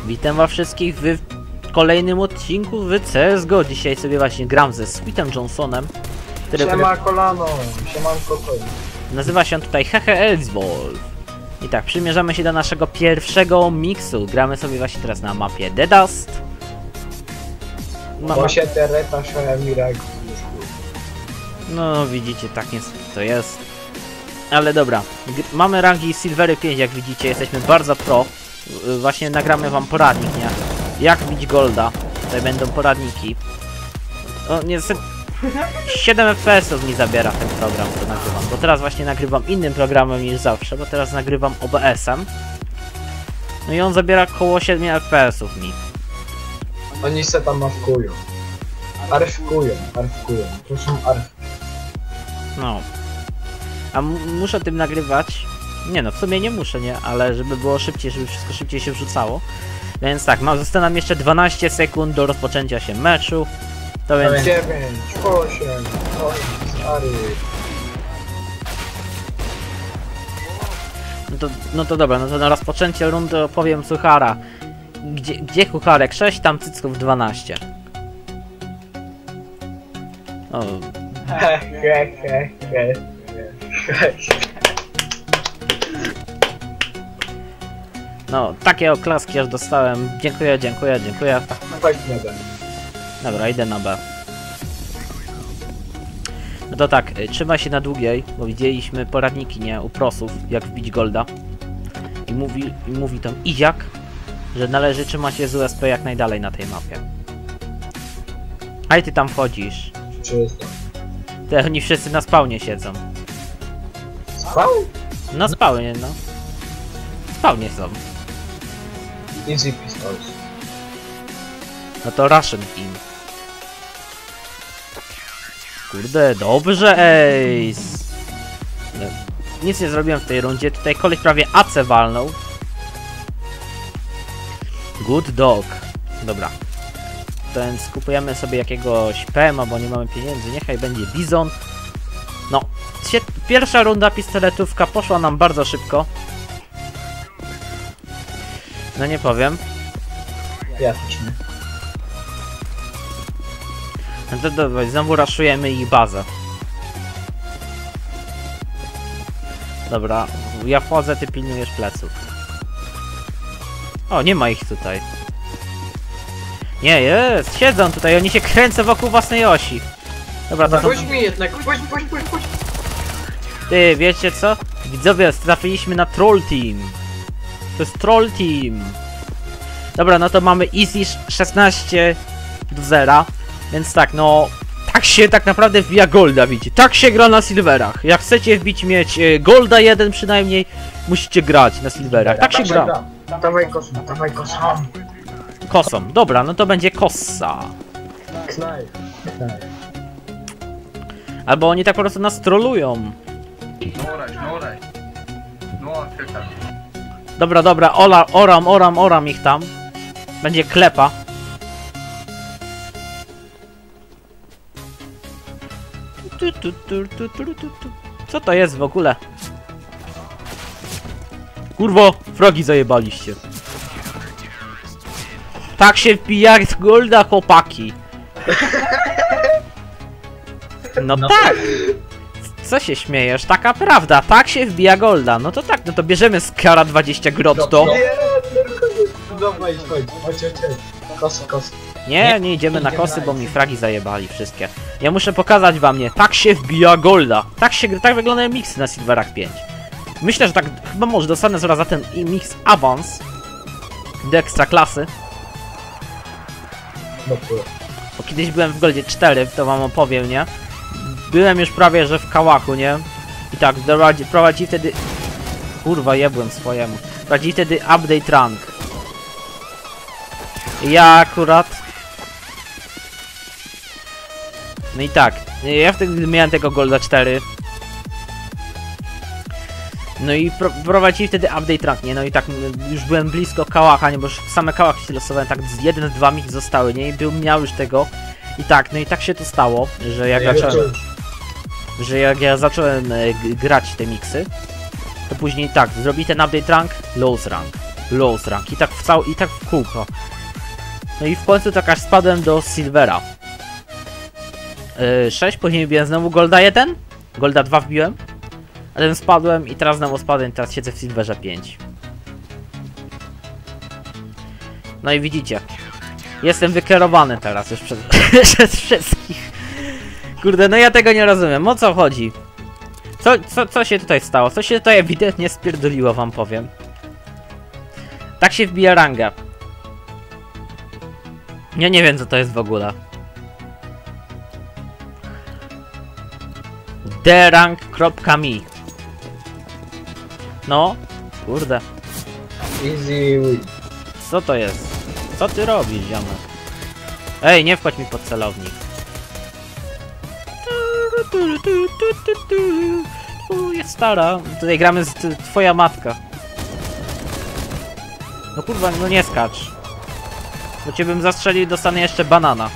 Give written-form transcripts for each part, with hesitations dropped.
Witam was wszystkich w kolejnym odcinku w CSGO. Dzisiaj sobie właśnie gram ze Sweetem Johnsonem, który Siema kolano, siemanko to. nazywa się tutaj Elzwolf. I tak, przymierzamy się do naszego pierwszego miksu. Gramy sobie właśnie teraz na mapie The Dust. Bo się tereta Mirek. No widzicie, tak niestety to jest. Ale dobra, mamy rangi Silvery 5, jak widzicie, jesteśmy bardzo pro. Właśnie nagramy wam poradnik, nie? Jak bić Golda. Tutaj będą poradniki. O, niestety 7 FPS-ów mi zabiera ten program, co nagrywam. Bo teraz właśnie nagrywam innym programem niż zawsze, bo teraz nagrywam OBS-em. No i on zabiera około 7 FPS-ów mi. Oni se tam awkują. Arfkują. To są arfki. No. A muszę tym nagrywać. Nie no, w sumie nie muszę, nie? Ale żeby było szybciej, żeby wszystko szybciej się wrzucało. Więc tak, zostało nam jeszcze 12 sekund do rozpoczęcia się meczu. To więc... 9, 8, stary. No to dobra, no to na rozpoczęcie rundy opowiem suchara. Gdzie kucharek 6, tam cycków 12. O. No, takie oklaski aż dostałem. Dziękuję. Chodź na B. Dobra, idę na B. No to tak, trzymaj się na długiej, bo widzieliśmy poradniki, nie, u prosów, jak wbić Golda. I mówi tam Iziak, że należy trzymać się z USP jak najdalej na tej mapie. A i ty tam wchodzisz. Czysto. Te oni wszyscy na spawnie siedzą. Spał? Na spawnie, no. Spawnie są. Easy pistols. No to Russian Team. Kurde, dobrze, Ace. Nic nie zrobiłem w tej rundzie. Tutaj koleś prawie AC walnął. Good dog. Dobra. To więc kupujemy sobie jakiegoś PMA, bo nie mamy pieniędzy. Niechaj będzie Bizon. No, pierwsza runda pistoletówka poszła nam bardzo szybko. No nie powiem. Ja też nie. No to dobra, znowu raszujemy ich bazę. Dobra, ja wchodzę, ty pilnujesz pleców. O, nie ma ich tutaj. Nie, jest, siedzą tutaj, oni się kręcą wokół własnej osi. Dobra, to... Pójdź mi jednak, pójdź. Ty, wiecie co? Widzowie, trafiliśmy na Troll Team. To jest Troll Team. Dobra, no to mamy easy 16-0. Więc tak, no... Tak się tak naprawdę wbija Golda, widzicie. Tak się gra na Silverach. Jak chcecie wbić mieć Golda 1 przynajmniej, musicie grać na Silverach. Tak się gra. Dawaj kosą. Kosą. Dobra, no to będzie kossa. Knaj. Albo oni tak po prostu nas trolują. Dobra, oram ich tam. Będzie klepa. Co to jest w ogóle? Kurwo, frogi zajebaliście. Tak się wbija z Golda, chłopaki. No tak. Co się śmiejesz? Taka prawda, tak się wbija Golda. No to tak, no to bierzemy Skara 20 grotto. Dawaj, chodź. Kos. Nie idziemy na kosy, bo mi fragi zajebali wszystkie. Ja muszę pokazać wam, nie, tak się wbija Golda. Tak wyglądają miksy na Silverach 5. Myślę, że tak, chyba może dostanę zaraz za ten mix awans do ekstra klasy. Bo kiedyś byłem w Goldzie 4, to wam opowiem, nie? Byłem już prawie, że w kałachu, nie? I tak, prowadzi wtedy... Kurwa, jebłem swojemu. Prowadzi wtedy update rank. Ja akurat... No i tak, ja wtedy miałem tego Golda 4. No i prowadzili wtedy update rank, nie? No i tak już byłem blisko kałacha, nie? Bo już same kałachy się losowałem, tak z 1-2 mix zostały, nie? I miał już tego. I tak, no i tak się to stało, że jak ja zacząłem grać te miksy, to później tak, zrobi ten update rank, lose rank. Lows rank. I tak w kółko. No i w końcu tak aż spadłem do Silvera. 6, później wbiłem znowu Golda 1. Golda 2 wbiłem. A potem spadłem i teraz znowu spadłem, teraz siedzę w Silverze 5. No i widzicie. Jestem wykierowany teraz już przez wszystkich. Kurde, no ja tego nie rozumiem. O co chodzi? Co się tutaj stało? Co się tutaj ewidentnie spierdoliło, wam powiem. Tak się wbija rangę. Ja nie wiem, co to jest w ogóle. Drank.me. No, kurde. Easy win. Co to jest? Co ty robisz, ziomek? Ej, nie wchodź mi pod celownik. Jest stara. Tutaj gramy z twoja matka. No kurwa, no nie skacz. Bo cię bym zastrzelił i dostanę jeszcze banana.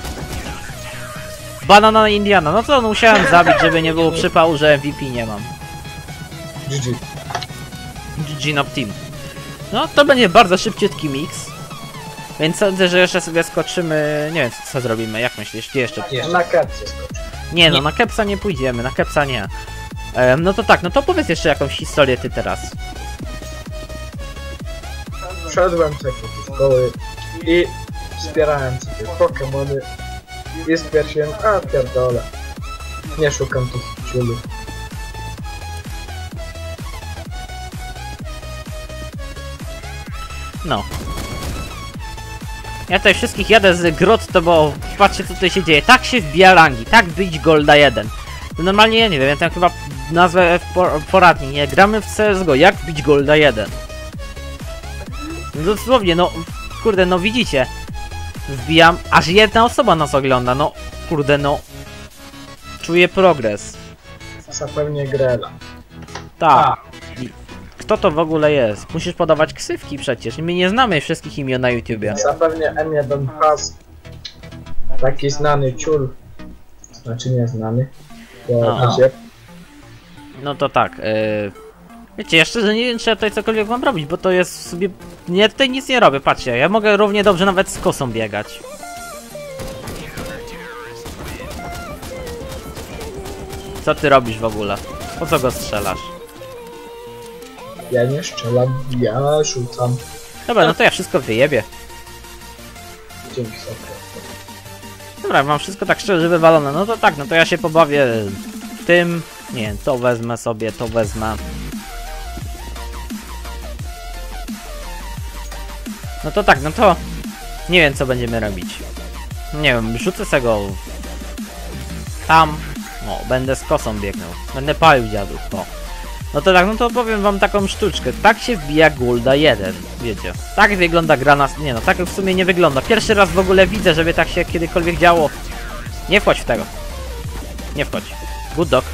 Banana Indiana. No co, no musiałem zabić, żeby nie było przypału, że MVP nie mam. GG. GG Nob Team. No to będzie bardzo szybciutki mix. Więc sądzę, że jeszcze sobie skoczymy... Nie wiem, co zrobimy. Jak myślisz? Gdzie jeszcze? Na kepcie skocz. Nie no, na Kepsa nie pójdziemy. Na Kepsa nie. No to tak, no to powiedz jeszcze jakąś historię ty teraz. Szedłem sobie do szkoły i wspierałem sobie Pokemony i stwierdziłem, a pierdolę. Nie szukam tych ciulów. No. Ja tutaj wszystkich jadę z Grotto, bo patrzcie co tutaj się dzieje. Tak się wbija rangi, tak wbić Golda 1. To normalnie ja nie wiem, ja tam chyba nazwę poradnik, nie? Gramy w CSGO, jak wbić Golda 1. No dosłownie, no kurde, no widzicie. Wbijam, aż jedna osoba nas ogląda, no kurde, no. Czuję progres. Zapewnie Grela. Tak. Kto to w ogóle jest? Musisz podawać ksywki przecież. My nie znamy wszystkich imion na YouTubie. Zapewnie M1 Has. Taki znany ciul. Znaczy nie znany. No. No to tak. Wiecie, ja szczerze nie wiem, czy ja tutaj cokolwiek mam robić, bo to jest sobie... Ja tutaj nic nie robię, patrzcie. Ja mogę równie dobrze nawet z kosą biegać. Co ty robisz w ogóle? Po co go strzelasz? Ja nie strzelam, ja rzucam. Dobra, no to ja wszystko wyjebię. Dzięki sobie. Dobra, mam wszystko tak szczerze wywalone. No to tak, no to ja się pobawię tym. Nie, to wezmę sobie, to wezmę. No to tak, no to nie wiem co będziemy robić. Nie wiem, rzucę se go tam. O, będę z kosą biegnął. Będę palił dziadów, o. No to tak, no to powiem wam taką sztuczkę. Tak się wbija Golda 1, wiecie. Tak wygląda gra na... Nie no, tak w sumie nie wygląda. Pierwszy raz w ogóle widzę, żeby tak się kiedykolwiek działo. Nie wchodź w tego. Nie wchodź. Good dog.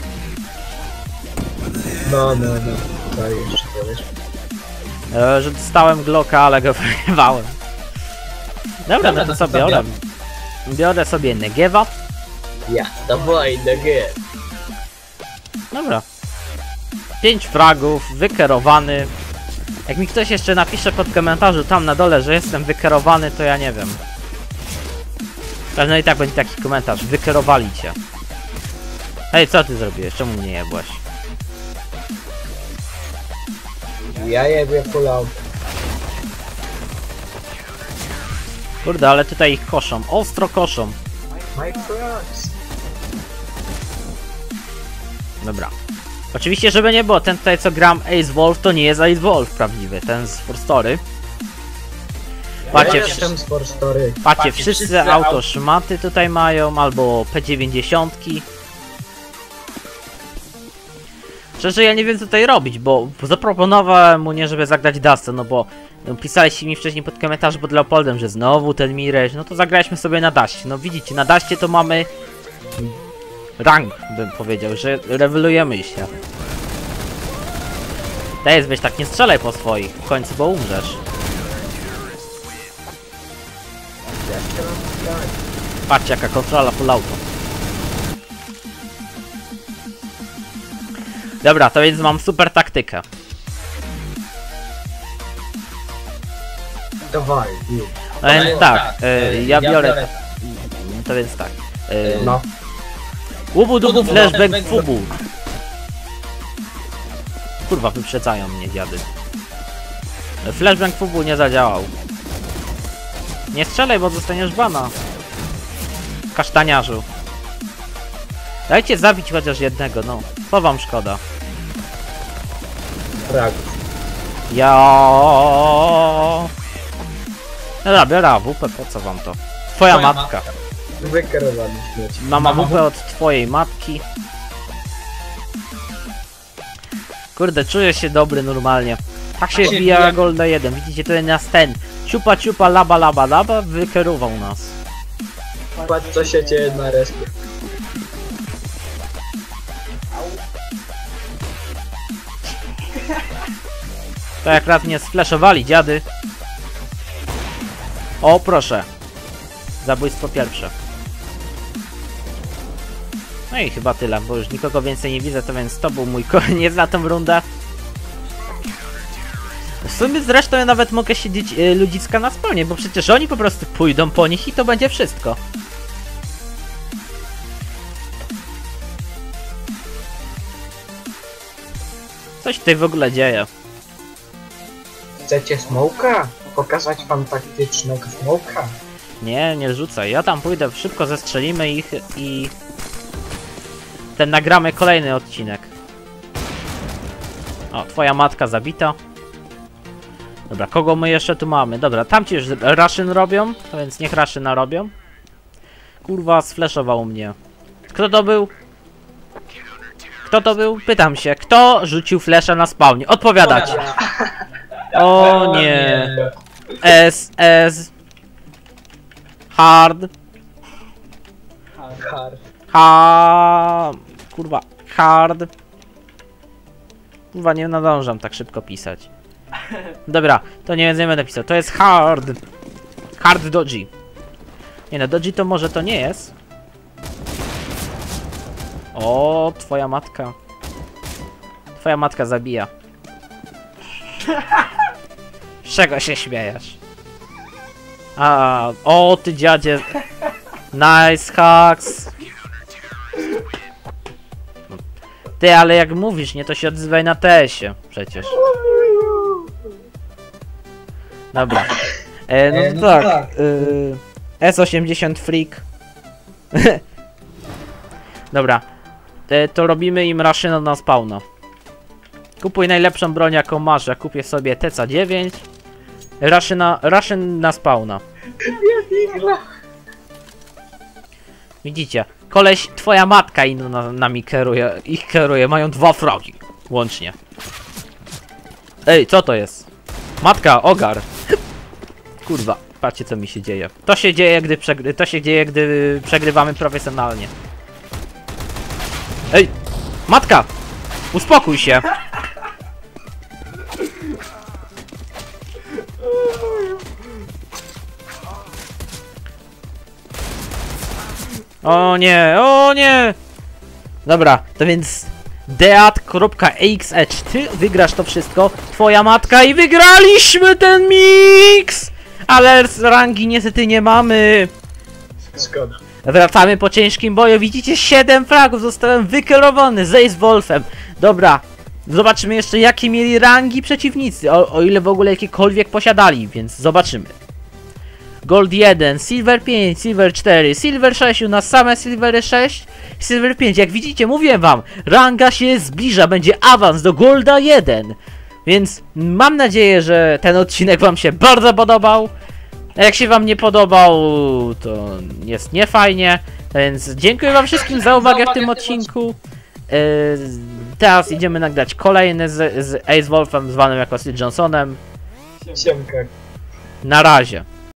No. Daj jeszcze powiesz. Że dostałem Glocka, ale go wyrywałem. Dobra, no to sobie biorę. Biorę sobie Negiewa. Ja, dawaj, Negev. Dobra. 5 fragów, wykerowany. Jak mi ktoś jeszcze napisze pod komentarzu tam na dole, że jestem wykerowany, to ja nie wiem. No i tak będzie taki komentarz. Wykerowali cię. Hej, co ty zrobiłeś? Czemu mnie jebłeś? Ja jebie full out. Kurde, ale tutaj ich koszą. Ostro koszą. My friends. Dobra. Oczywiście, żeby nie było, ten tutaj co gram Ace Wolf, to nie jest Ace Wolf prawdziwy, ten z For Story. Patrzcie, Ja jestem z For Story. patrzcie, wszyscy autoszmaty tutaj mają, albo P90. Szczerze, ja nie wiem co tutaj robić, bo zaproponowałem mu nie, żeby zagrać Dust'a, no bo pisaliście mi wcześniej pod komentarzu pod Leopoldem, że znowu ten Mirage, no to zagraliśmy sobie na Dust'cie. No widzicie, na Dust'cie to mamy rank, bym powiedział, że rewelujemy się. Dajesz, weź tak, nie strzelaj po swoich, w końcu, bo umrzesz. Patrzcie, jaka kontrola full auto. Dobra, to więc mam super taktykę. Dawaj, No więc tak, ja biorę... To więc tak. no. Łubu flashback fubu. Kurwa, wyprzedzają mnie dziady. Flashbang fubu nie zadziałał. Nie strzelaj, bo dostaniesz bana. Kasztaniarzu. Dajcie zabić chociaż jednego, no. Co wam szkoda? Fragów. Ja. Dobra, biorę AWP, po co wam to? Twoja matka. Wykierowaliśmy cię. Mam AWP od twojej matki. Kurde, czuję się dobry normalnie. Tak się wbija Golda 1. Widzicie, to jest nas ten. Ciupa ciupa laba laba laba wykierował nas. Patrz co się dzieje na respie. To jak raz mnie sfleszowali dziady. O proszę. Zabójstwo pierwsze. No i chyba tyle, bo już nikogo więcej nie widzę, to więc to był mój koniec na tą rundę. W sumie zresztą ja nawet mogę siedzieć ludziska na spawnie, bo przecież oni po prostu pójdą po nich i to będzie wszystko. Coś tutaj w ogóle dzieje. Chcecie smoka? Pokazać wam taktycznego smoka? Nie, nie rzucaj. Ja tam pójdę, szybko zestrzelimy ich i... Ten nagramy kolejny odcinek. O, twoja matka zabita. Dobra, kogo my jeszcze tu mamy? Dobra, tamci już Russian robią, to więc niech Ruszyna robią. Kurwa, sfleszował mnie. Kto to był? Kto to był? Pytam się, kto rzucił flesza na spawnie? Odpowiadać. O nie. S. Hard. Kurwa, hard. Kurwa, nie nadążam tak szybko pisać. Dobra, to nie będę pisał. To jest hard. Hard dodgy. Nie no, dodgy to może to nie jest. O, twoja matka. Twoja matka zabija. Z czego się śmiejesz? O ty dziadzie. Nice hacks. Ty, ale jak mówisz, nie, to się odzywaj na TS-ie przecież. Dobra. No to tak. S80 Freak. Dobra. To robimy im Ruszyna na spawna. Kupuj najlepszą broń jaką masz. Ja kupię sobie TC9. Rushyn na spawna. Widzicie? Koleś, twoja matka nami kieruje. Ich kieruje. Mają 2 fragi. Łącznie. Ej, co to jest? Matka, ogar. Kurwa, patrzcie co mi się dzieje. To się dzieje, gdy przegrywamy profesjonalnie. Ej! Matka! Uspokój się! O nie, o nie! Dobra, to więc deat.exe, ty wygrasz to wszystko, twoja matka i wygraliśmy ten mix! Ale z rangi niestety nie mamy. Szkoda. Wracamy po ciężkim boju, widzicie 7 fragów, zostałem wykierowany z Ace Wolfem. Dobra, zobaczymy jeszcze jakie mieli rangi przeciwnicy, o ile w ogóle jakiekolwiek posiadali, więc zobaczymy. Gold 1, Silver 5, Silver 4, Silver 6, u nas same Silvery 6, Silver 5, jak widzicie, mówiłem wam, ranga się zbliża, będzie awans do Golda 1. Więc mam nadzieję, że ten odcinek wam się bardzo podobał. A jak się wam nie podobał, to jest niefajnie. Więc dziękuję wam wszystkim za uwagę w tym odcinku. Teraz idziemy nagrać kolejny z Ace Wolfem, zwanym jako Sid Johnsonem. Siemka. Na razie.